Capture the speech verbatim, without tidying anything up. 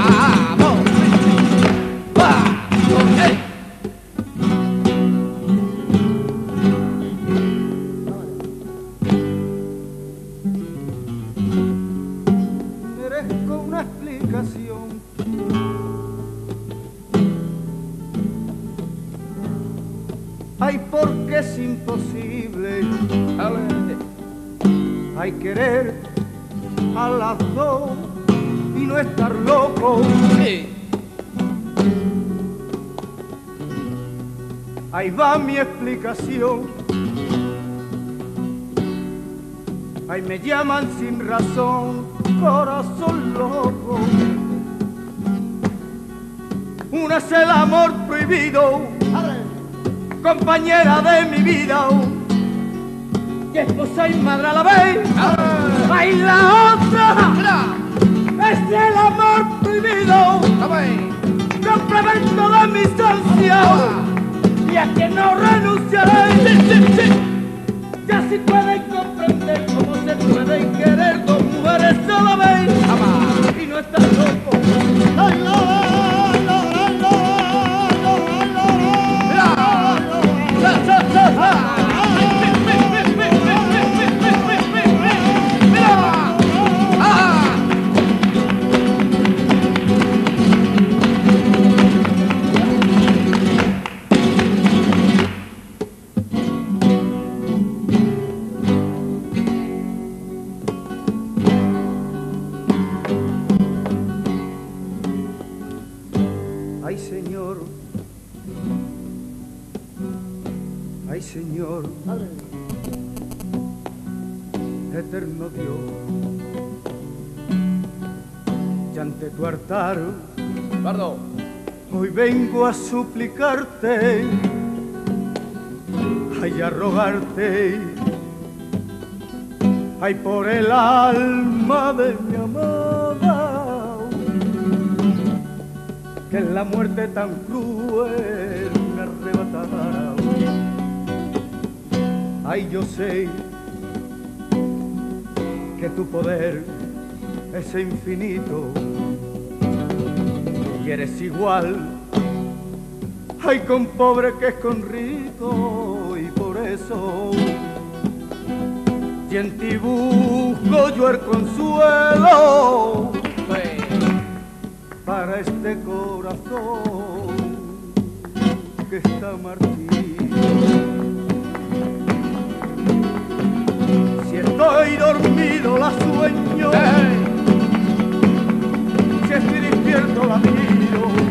¡Vamos! ¡Vamos! ¡Ey! Merezco una explicación. Ay, porque es imposible, hay querer a las dos y no estar loco. Sí. Ahí va mi explicación. Ay, me llaman sin razón, corazón loco. Una es el amor prohibido, compañera de mi vida, y esposa y madre a la vez. ¡Ay, la otra! ¡Es el amor prohibido! ¡Complemento de mis ansias! ¡Y a que no renunciaré! ¡Sí, sí, sí! Ya si pueden comprender cómo se pueden querer dos mujeres a la vez. Y no estar loco. ¡Ay, la, la, la, la, la! ¡Ah! Ay, Señor, eterno Dios, y ante tu altar, Pardo, hoy vengo a suplicarte, ay, a rogarte, ay, por el alma de mi amada, que en la muerte tan cruel me arrebatara. Ay, yo sé que tu poder es infinito y eres igual, ay, con pobre que es con rico, y por eso y en ti busco yo el consuelo para este corazón que está martiro. Si estoy dormido la sueño, si estoy despierto la miro.